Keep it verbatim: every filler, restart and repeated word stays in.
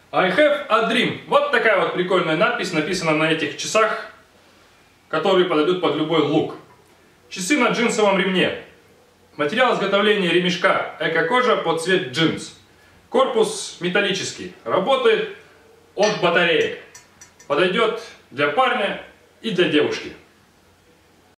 I have a dream. Вот такая вот прикольная надпись написана на этих часах, которые подойдут под любой лук. Часы на джинсовом ремне. Материал изготовления ремешка эко-кожа под цвет джинс. Корпус металлический. Работает от батареек. Подойдет для парня и для девушки.